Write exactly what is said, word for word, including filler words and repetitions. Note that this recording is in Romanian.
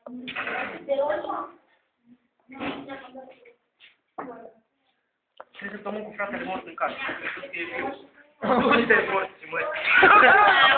Trebuie să tomăm cu fratele mort în casă. Nu știu că e viu. Nu știu că e mort și măi.